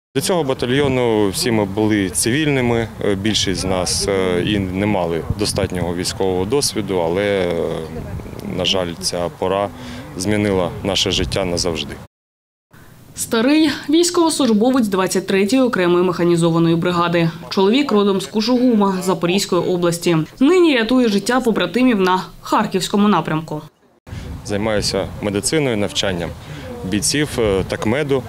До цього батальйону всі ми були цивільними, більшість з нас і не мали достатнього військового досвіду, але, на жаль, ця пора змінила наше життя назавжди. Старий – військовослужбовець 23-ї окремої механізованої бригади. Чоловік родом з Кушугума, Запорізької області. Нині рятує життя побратимів на Харківському напрямку. Займаюся медициною, навчанням бійців, такмеду,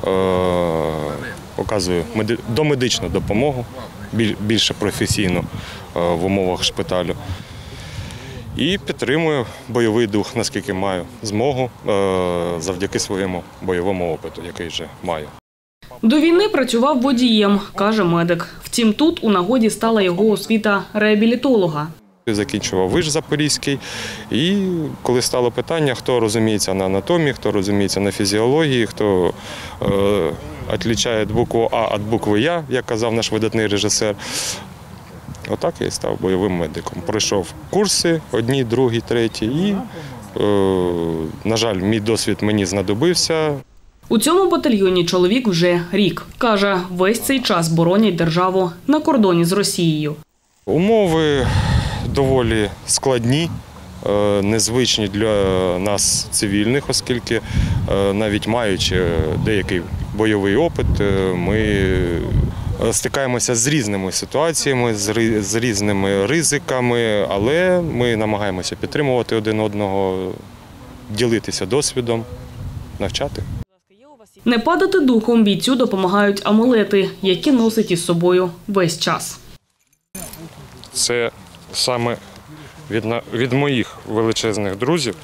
оказую домедичну допомогу, більше професійно в умовах шпиталю. І підтримую бойовий дух, наскільки маю змогу, завдяки своєму бойовому опиту, який вже маю. До війни працював водієм, каже медик. Втім, тут у нагоді стала його освіта реабілітолога. Закінчував виш Запорізький, і коли стало питання, хто розуміється на анатомії, хто розуміється на фізіології, хто відрізняє букву А від букви Я, як казав наш видатний режисер, отак я і став бойовим медиком. Пройшов курси, одні, другі, треті, і, на жаль, мій досвід мені знадобився. У цьому батальйоні чоловік вже рік. Каже, весь цей час боронять державу на кордоні з Росією. Умови доволі складні, незвичні для нас цивільних, оскільки навіть маючи деякий бойовий опит, ми стикаємося з різними ситуаціями, з різними ризиками, але ми намагаємося підтримувати один одного, ділитися досвідом, навчати. Не падати духом бійцю допомагають амулети, які носить із собою весь час. Це саме від моїх величезних друзів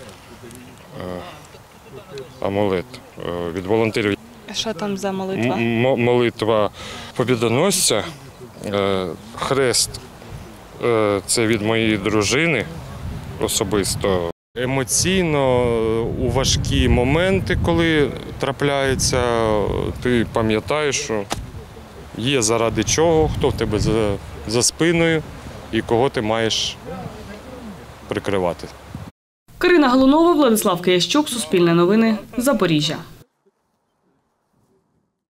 амулет, від волонтерів. Що там за молитва? Молитва побідоносця, хрест – це від моєї дружини особисто. Емоційно у важкі моменти, коли трапляється, ти пам'ятаєш, що є заради чого, хто в тебе за спиною і кого ти маєш прикривати. Карина Галунова, Владислав Киящук, Суспільне новини, Запоріжжя.